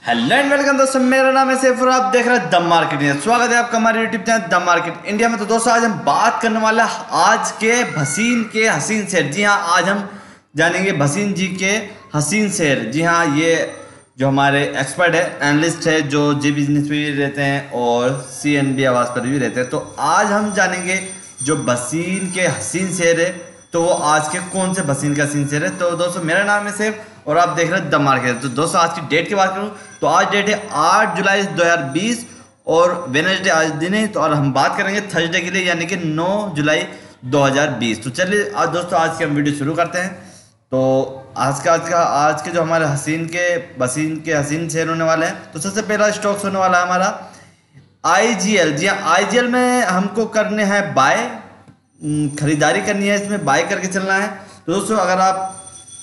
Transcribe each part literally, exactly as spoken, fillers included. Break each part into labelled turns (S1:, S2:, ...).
S1: Hello and welcome दोस्तों, मेरा नाम है सैफ और आप देख रहे हैं द मार्केट इंडिया। स्वागत है आपका हमारे YouTube channel the market India में। तो दोस्तों आज हम बात करने वाला आज के भसीन के हसीन शेर। जी हाँ, आज हम जानेंगे भसीन जी के हसीन शेर। जी हाँ, ये जो हमारे एक्सपर्ट है, एनालिस्ट है, जो जी बिजनेस पे भी रहते हैं और सी एन बी आवाज़ पर भी रहते हैं। तो आज हम जानेंगे जो भसीन के हसीन शेर है, तो वो आज के कौन से भसीन का हसीन शेर है। तो दोस्तों मेरा नाम है सैफ और आप देख रहे हैं द मार्केट। तो दोस्तों आज की डेट की बात करूं तो आज डेट है आठ जुलाई दो हज़ार बीस और वेडनेसडे आज दिन है। तो और हम बात करेंगे थर्सडे के लिए, यानी कि नौ जुलाई दो हज़ार बीस। तो चलिए आज दोस्तों आज की हम वीडियो शुरू करते हैं। तो आज का आज का आज के जो हमारे हसीन के भसीन के हसीन शेर होने वाले हैं, तो सबसे पहला स्टॉक्स होने वाला है हमारा आई जी एल। जी हाँ, आई जी एल में हमको करने हैं बाय, खरीदारी करनी है, इसमें बाय करके चलना है। तो दोस्तों अगर आप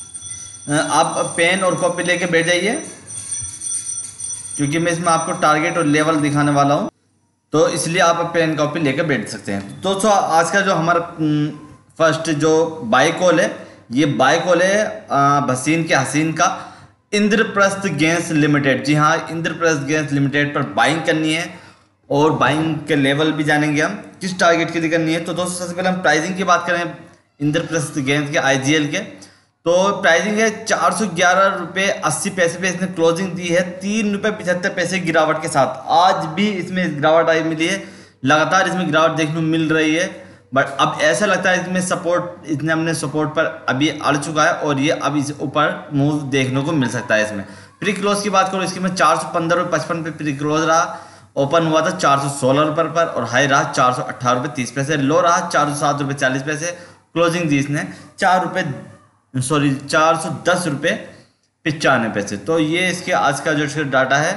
S1: आप पेन और कॉपी लेके बैठ जाइए, क्योंकि मैं इसमें आपको टारगेट और लेवल दिखाने वाला हूं, तो इसलिए आप पेन कॉपी लेकर बैठ सकते हैं। तो दोस्तों आज का जो हमारा फर्स्ट जो बाय कॉल है, ये बाय कॉल है भसीन के हसीन का इंद्रप्रस्थ गैस लिमिटेड। जी हाँ, इंद्रप्रस्थ गैस लिमिटेड पर बाइंग करनी है और बाइंग के लेवल भी जानेंगे हम किस टारगेट के लिए करनी है। तो दोस्तों सबसे पहले हम प्राइसिंग की बात करें इंद्रप्रस्थ गैस के आई जी एल के, तो प्राइसिंग है चार सौ ग्यारह रुपये अस्सी पैसे पे इसने क्लोजिंग दी है, तीन रुपये पचहत्तर पैसे गिरावट के साथ। आज भी इसमें गिरावट आई मिली है, लगातार इसमें गिरावट देखने को मिल रही है, बट अब ऐसा लगता है इसमें सपोर्ट, इसने अपने सपोर्ट पर अभी अड़ चुका है और ये अब इस ऊपर मूव देखने को मिल सकता है। इसमें प्री क्लोज की बात करो, इसकी में चार सौ पंद्रह रुपये पचपन पे प्री क्लोज रहा, ओपन हुआ था चार सौ सोलह रुपये पर और हाई रहा चार सौ अट्ठारह रुपये तीस पैसे, लो रहा चार सौ सात रुपये चालीस पैसे, क्लोजिंग दी इसने चार रुपये सॉरी चार सौ दस रुपये पचानवे पैसे। तो ये इसके आज का जो डाटा है।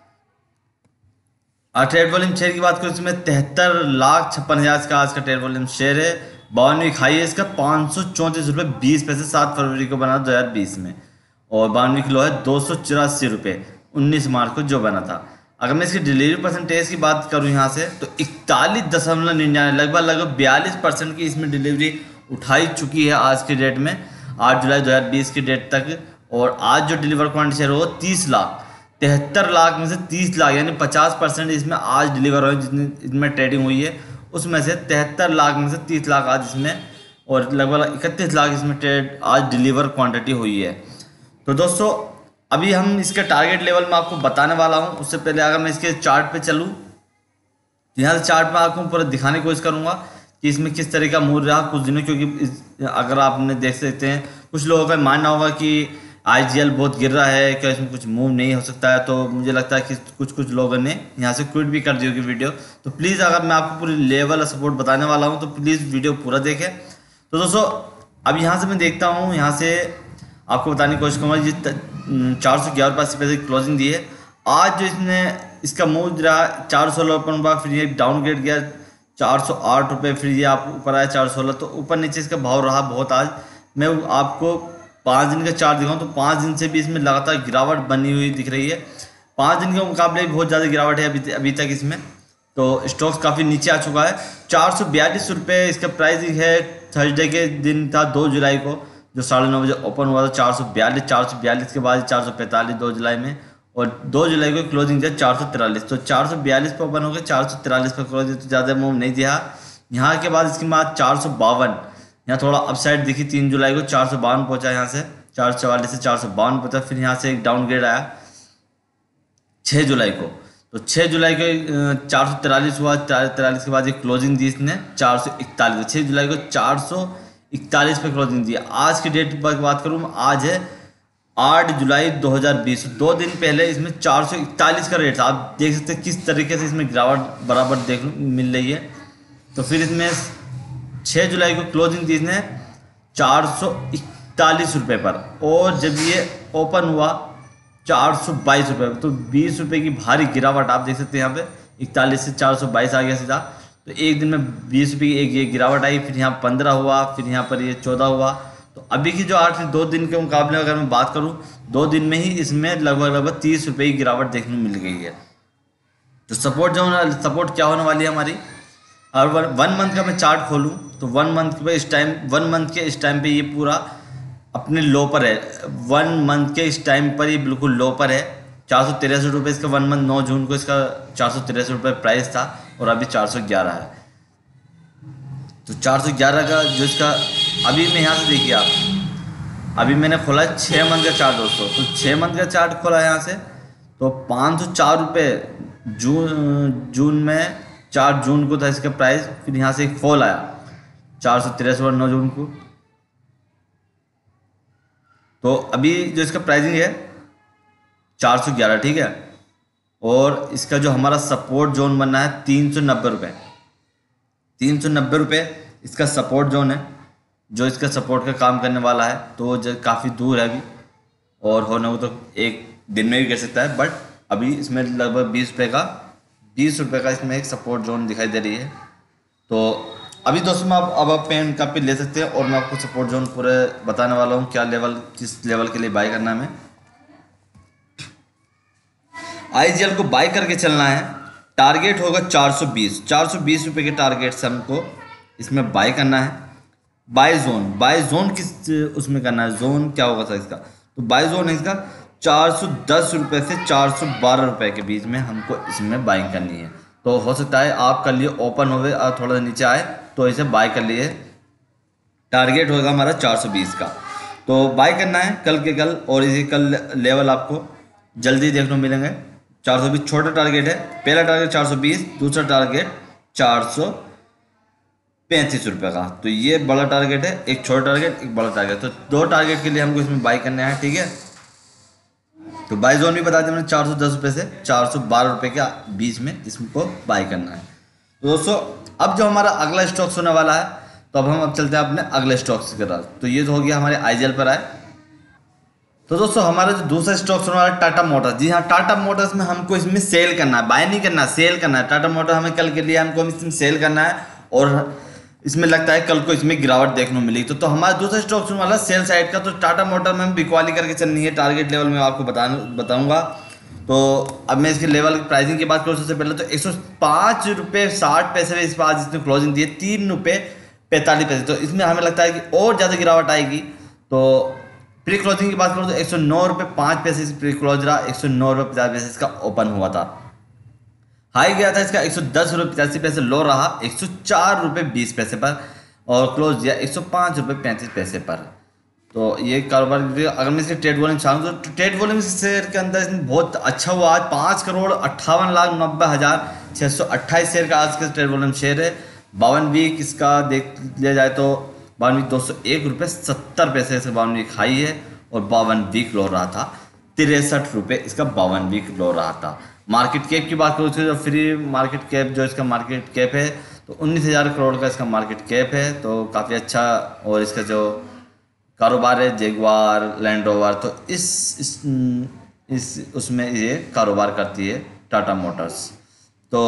S1: ट्रेड वॉल्यूम शेयर की बात करूँ, इसमें तिहत्तर लाख छप्पन हज़ार का आज का ट्रेड वॉल्यूम शेयर है। बावनवीं खाई है इसका पाँच सौ चौंतीस रुपये बीस पैसे, सात फरवरी को बना दो हज़ार बीस में, और बावनवीं किलो है दो सौ चौरासी रुपये उन्नीस मार्च को जो बना था। अगर मैं इसकी डिलीवरी परसेंटेज की बात करूँ यहाँ से, तो इकतालीस दशमलव निन्यानवे लगभग लगभग बयालीस परसेंट की इसमें डिलीवरी उठाई चुकी है आज की डेट में, आठ जुलाई दो हज़ार बीस की डेट तक। और आज जो डिलीवर क्वांटिटी शेयर हो तीस लाख तिहत्तर लाख में से तीस लाख यानी पचास परसेंट इसमें आज डिलीवर हुए, जितनी इसमें ट्रेडिंग हुई है उसमें से तिहत्तर लाख में से तीस लाख आज इसमें, और लगभग इकतीस लाख इसमें ट्रेड आज डिलीवर क्वांटिटी हुई है। तो दोस्तों अभी हम इसके टारगेट लेवल में आपको बताने वाला हूँ। उससे पहले अगर मैं इसके चार्ट पे चलूँ, यहाँ से चार्ट में आपको पूरा दिखाने की कोशिश करूँगा कि इसमें किस तरह का मूव रहा कुछ दिनों, क्योंकि इस, अगर आपने देख सकते हैं कुछ लोगों का मानना होगा कि आई जी एल बहुत गिर रहा है, क्या इसमें कुछ मूव नहीं हो सकता है। तो मुझे लगता है कि कुछ कुछ लोगों ने यहाँ से क्विट भी कर दी होगी वीडियो। तो प्लीज़ अगर मैं आपको पूरी लेवल सपोर्ट बताने वाला हूँ तो प्लीज़ वीडियो पूरा देखें। तो दोस्तों अब यहाँ से मैं देखता हूँ, यहाँ से आपको बताने की कोशिश करूँगा। जी चार सौ ग्यारह रुपये अस्सी पैसे की क्लोजिंग दी है। आज जो इसने इसका मूव रहा चार सौ सोलह ओपन हुआ, फिर ये डाउनग्रेड गया चार सौ आठ रुपये, फिर ये आप ऊपर आया चार सौ सोलह, तो ऊपर नीचे इसका भाव रहा बहुत। आज मैं आपको पाँच दिन का चार्ट दिखाऊँ तो पाँच दिन से भी इसमें लगातार गिरावट बनी हुई दिख रही है। पाँच दिन के मुकाबले भी बहुत ज़्यादा गिरावट है अभी अभी तक इसमें। तो स्टॉक्स काफ़ी नीचे आ चुका है। चार सौ बयालीस रुपये इसका प्राइसिंग है। थर्सडे के दिन था दो जुलाई को, जो साढ़े नौ बजे ओपन हुआ था चार सौ बयालीस चार सौ बयालीस के बाद चार सौ पैंतालीस दो जुलाई में, और दो जुलाई को क्लोजिंग दिया चार सौ तिरालीस। तो चार सौ बयालीस पर ओपन हो गया, चार सौ तिरालीस पर क्लोजिंग, तो ज़्यादा मूव नहीं दिया। यहाँ के बाद इसके बाद चार सौ बावन, यहाँ थोड़ा अपसाइड दिखी तीन जुलाई को, चार सौ बावन पहुँचा, यहाँ से चार सौ चवालीस से चार सौ बावन पहुँचा। फिर यहाँ से एक डाउनग्रेड आया छः जुलाई को, तो छः जुलाई को चार सौ तिरालीस हुआ, तिरालीस के बाद एक क्लोजिंग दी इसने चार सौ इकतालीस, छः जुलाई को चार सौ इकतालीस पे क्लोजिंग दी। आज की डेट पर बात करूँ, आज है आठ जुलाई दो हज़ार बीस, दो दिन पहले इसमें चार सौ इकतालीस का रेट था। आप देख सकते हैं किस तरीके से इसमें गिरावट बराबर देखने मिल रही है। तो फिर इसमें छः जुलाई को क्लोजिंग दी इसने चार सौ इकतालीस रुपये पर, और जब ये ओपन हुआ चार सौ बाईस रुपये, तो बीस रुपये की भारी गिरावट आप देख सकते हैं। यहाँ पे इकतालीस से चार सौ बाईस आ गया सीधा, तो एक दिन में बीस रुपये की एक ये गिरावट आई। फिर यहाँ पंद्रह हुआ, फिर यहाँ पर ये चौदह हुआ। तो अभी की जो आठ दो दिन के मुकाबले अगर मैं बात करूँ, दो दिन में ही इसमें लगभग लगभग तीस रुपये की गिरावट देखने को मिल गई है। तो सपोर्ट जो सपोर्ट क्या होने वाली है हमारी, और वन मंथ का मैं चार्ट खोलूँ तो वन मंथ पे इस टाइम वन मंथ के इस टाइम पे ये पूरा अपने लो पर है। वन मंथ के इस टाइम पर ये बिल्कुल लो पर है, चार सौ तिरसठ रुपये इसका वन मंथ नौ जून को इसका चार सौ तिरसठ रुपये प्राइस था और अभी चार सौ ग्यारह है। तो चार सौ ग्यारह का जो इसका अभी मैं यहाँ से देखिए आप, अभी मैंने खोला है छः मंथ का चार्ट दोस्तों। तो छः मंथ का चार्ट खोला है यहाँ से, तो पाँच सौ चार रुपये जून जून में चार जून को था इसका प्राइस। फिर यहाँ से एक फॉल आया चार सौ तिरसठ नौ जून को। तो अभी जो इसका प्राइसिंग है चार सौ ग्यारह, ठीक है। और इसका जो हमारा सपोर्ट जोन बनना है तीन सौ नब्बे रुपये, तीन सौ नब्बे रुपये इसका सपोर्ट जोन है, जो इसका सपोर्ट का काम करने वाला है। तो जो काफ़ी दूर है अभी, और होने को तो एक दिन में भी कर सकता है, बट अभी इसमें लगभग बीस रुपये का बीस रुपये का इसमें एक सपोर्ट जोन दिखाई दे रही है। तो अभी दोस्तों मैं आप अब आप पेन कापी ले सकते हैं, और मैं आपको सपोर्ट जोन पूरे बताने वाला हूँ, क्या लेवल किस लेवल के लिए बाई करना है। हमें आईजीएल को बाई करके चलना है। टारगेट होगा चार सौ बीस चार सौ बीस रुपये के टारगेट से हमको इसमें बाई करना है। बाई जोन बाई जोन किस उसमें करना है, जोन क्या होगा था इसका, तो बाई जोन है इसका चार सौ दस रुपये से चार सौ बारह रुपये के बीच में हमको इसमें बाइंग करनी है। तो हो सकता है आप कर लिए ओपन होवे और थोड़ा नीचे आए तो इसे बाय कर लिए। टारगेट होगा हमारा चार सौ बीस का, तो बाय करना है कल के कल। और इसी कल लेवल आपको जल्दी देखने को मिलेंगे। चार सौ बीस छोटा टारगेट है, पहला टारगेट चार सौ बीस, दूसरा टारगेट चार सौ पैंतीस रुपये का। तो ये बड़ा टारगेट है, एक छोटा टारगेट एक बड़ा टारगेट। तो दो टारगेट के लिए हमको इसमें बाय करना है, ठीक है। तो बाई जोन भी बता दें मैंने चार सौ दस रुपये से चार सौ बारह रुपये के बीच में इसको बाई करना है। तो दोस्तों अब जो हमारा अगला स्टॉक होने वाला है, तो अब हम अब चलते हैं अपने अगले स्टॉक्स की तरफ। तो ये तो हो गया हमारे आईजीएल पर आए। तो दोस्तों हमारा जो दूसरा स्टॉक होने वाला है टाटा मोटर्स। जी हाँ, टाटा मोटर्स में हमको इसमें सेल करना है, बाय नहीं करना, सेल करना है। टाटा मोटर्स हमें कल के लिए हमको इसमें सेल करना है, और इसमें लगता है कल को इसमें गिरावट देखने को मिली। तो तो हमारा दूसरा स्टॉक सुनने वाला सेल साइड का। तो टाटा मोटर में हम बिकवाली करके चलनी है, टारगेट लेवल में आपको बता बताऊंगा। तो अब मैं इसके लेवल की प्राइसिंग की बात करूँ, सबसे पहले तो एक सौ पाँच रुपये साठ पैसे में इस पर आज इसने क्लोजिंग दी है, तीन रुपये पैंतालीस पैसे। तो इसमें हमें लगता है कि और ज़्यादा गिरावट आएगी। तो प्री क्लोजिंग की बात करूँ तो एक सौ नौ रुपये पाँच पैसे से प्री क्लोज रहा, एक सौ नौ रुपये पचास पैसे इसका ओपन हुआ था। हाई गया था इसका एक सौ दस रुपये पचासी पैसे, लो रहा एक सौ चार रुपये बीस पैसे पर, और क्लोज दिया एक सौ पाँच रुपये पैंतीस पैसे पर। तो ये कारोबार अगर मैं इसके ट्रेड वॉल्यूम चाहूँ तो ट्रेड वॉल्यूम शेयर के अंदर इसमें बहुत अच्छा हुआ। आज पाँच करोड़ अट्ठावन लाख नब्बे हज़ार छः सौ अट्ठाईस शेयर का आज का ट्रेड वॉल्यूम शेयर है। बावन वीक इसका देख लिया जाए तो बावन वीक दो सौ एक रुपये सत्तर पैसे से बावन वीक हाई है, और बावन वीक लो रहा था तिरसठ रुपये इसका बावन वीक लो रहा था। मार्केट कैप की बात करूँ तो फ्री मार्केट कैप जो इसका मार्केट कैप है तो उन्नीस हज़ार करोड़ का इसका मार्केट कैप है, तो काफ़ी अच्छा। और इसका जो कारोबार है जैगुआर लैंड रोवर, तो इस इस इस उसमें ये कारोबार करती है टाटा मोटर्स। तो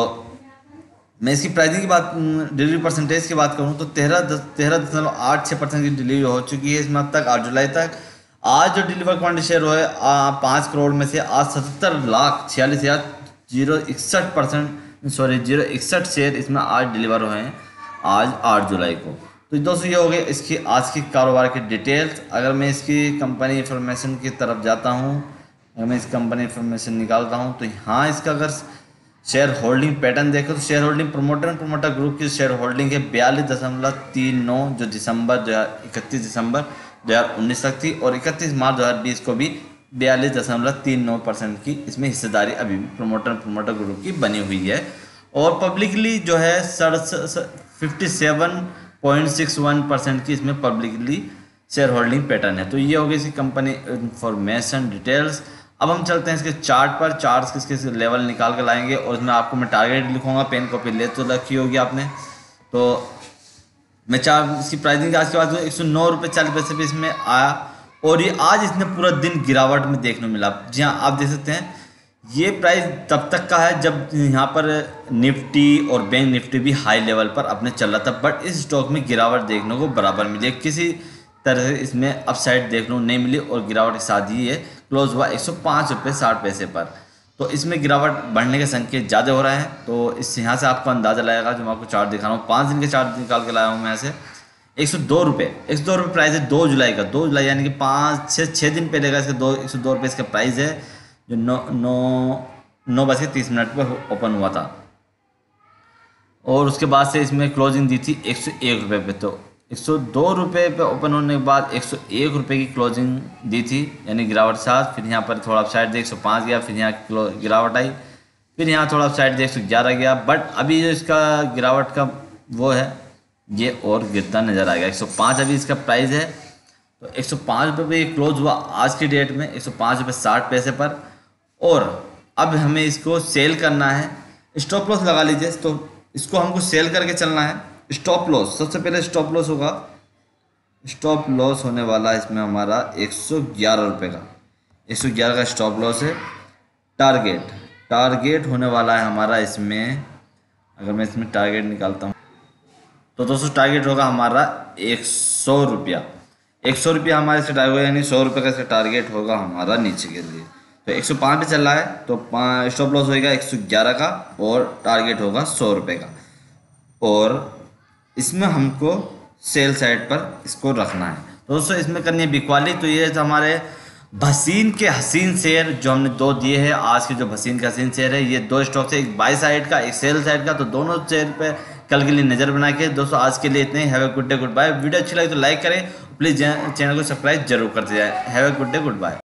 S1: मैं इसकी प्राइसिंग की बात डिलीवरी परसेंटेज की बात करूँ तो तेरह तेरह दशमलव आठ छः परसेंट की डिलीवरी हो चुकी है इसमें अब तक, आठ जुलाई तक। आज जो डिलीवर क्वान्टिटी शेयर हुए पाँच करोड़ में से आज सतहत्तर लाख छियालीस हज़ार जीरो इकसठ परसेंट सॉरी जीरो इकसठ शेयर इसमें आज डिलीवर हुए हैं आज आठ जुलाई को। तो दोस्तों ये हो गए इसकी आज की कारोबार की डिटेल्स। अगर मैं इसकी कंपनी इंफॉर्मेशन की तरफ जाता हूँ, अगर मैं इस कंपनी इंफॉर्मेशन निकालता हूँ तो यहाँ इसका अगर शेयर होल्डिंग पैटर्न देखो तो share holding promoter promoter group की शेयर होल्डिंग है बयालीस दशमलव तीन नौ, जो दिसंबर दो हज़ार इकतीस दिसंबर दो हज़ार उन्नीस तक थी, और इकतीस मार्च दो हज़ार बीस को भी बयालीस दशमलव तीन नौ परसेंट की इसमें हिस्सेदारी अभी भी प्रमोटर प्रमोटर ग्रुप की बनी हुई है। और पब्लिकली जो है fifty seven point six one percent की इसमें पब्लिकली शेयर होल्डिंग पैटर्न है। तो ये हो गई इसकी कंपनी इंफॉर्मेशन डिटेल्स। अब हम चलते हैं इसके चार्ट पर। चार्ट किसके लेवल निकाल कर लाएंगे, और इसमें आपको मैं टारगेट लिखूंगा, पेन कॉपी ले तो रखी होगी आपने। तो मैं चार इसकी प्राइसिंग आज के बाद एक सौ नौ रुपये चालीस पैसे पे इसमें आया, और ये आज इसने पूरा दिन गिरावट में देखने को मिला। जी हाँ, आप देख सकते हैं ये प्राइस तब तक का है जब यहाँ पर निफ्टी और बैंक निफ्टी भी हाई लेवल पर अपने चल रहा था, बट इस स्टॉक में गिरावट देखने को बराबर मिली, किसी तरह से इसमें अपसाइड देखने को नहीं मिली, और गिरावट के साथ ही ये क्लोज हुआ एक सौ पाँच रुपये साठ पैसे पर। तो इसमें गिरावट बढ़ने के संकेत ज़्यादा हो रहे हैं। तो इस यहाँ से आपको अंदाज़ा लगेगा, जो मैं आपको चार्ट दिखा रहा हूँ पाँच दिन के चार्ट निकाल के लाया हूँ मैं ऐसे। एक सौ दो रुपये एक सौ दो रुपये प्राइस है दो जुलाई का, दो जुलाई यानी कि पाँच छः छः दिन पहले का इसका दो एक सौ दो रुपये इसका प्राइस है। जो नौ नौ नौ बज के तीस मिनट पर ओपन हुआ था। और उसके बाद से इसमें क्लोजिंग दी थी एक सौ एक रुपये पे। तो एक सौ दो रुपये पे ओपन होने के बाद एक सौ एक रुपये की क्लोजिंग दी थी, यानी गिरावट साथ। फिर यहाँ पर थोड़ा अपसाइड दे एक सौ पाँच गया, फिर यहाँ गिरावट आई, फिर यहाँ थोड़ा अपसाइड दे एक सौ ग्यारह गया। बट अभी जो इसका गिरावट का वो है ये और गिरता नज़र आएगा। एक सौ पाँच अभी इसका प्राइस है। तो एक सौ पाँच रुपये पे क्लोज हुआ आज की डेट में एक सौ पाँच रुपये साठ पैसे पर। और अब हमें इसको सेल करना है। स्टॉप लॉस लगा लीजिए। तो इसको हमको सेल करके चलना है। स्टॉप लॉस, सबसे पहले स्टॉप लॉस होगा, स्टॉप लॉस होने वाला है इसमें हमारा एक सौ ग्यारह रुपये का। एक सौ ग्यारह का स्टॉप लॉस है। टारगेट टारगेट होने वाला है हमारा इसमें, अगर मैं इसमें टारगेट निकालता हूँ तो दोस्तों टारगेट होगा हमारा एक सौ रुपया। एक सौ रुपया हमारे इसका टारगेट, यानी सौ रुपये का इसका टारगेट होगा हमारा नीचे के लिए। तो एक सौ पाँच पे चल रहा है, तो स्टॉप लॉस होगा एक सौ ग्यारह का और टारगेट होगा सौ रुपये का। और इसमें हमको सेल साइड पर इसको रखना है। तो दोस्तों इसमें करनी है बिकवाली। तो ये हमारे भसीन के हसीन शेयर जो हमने दो दिए हैं आज के, जो भसीन के हसीन शेयर है, ये दो स्टॉक है, एक बाई साइड का एक सेल साइड का। तो दोनों शेयर पे कल के लिए नज़र बना के दोस्तों आज के लिए इतने ही। Have a good day, good bye. Video अच्छी लगी तो लाइक करें, प्लीज़ चैनल को सब्सक्राइब जरूर करते जाए। Have a good day, good bye.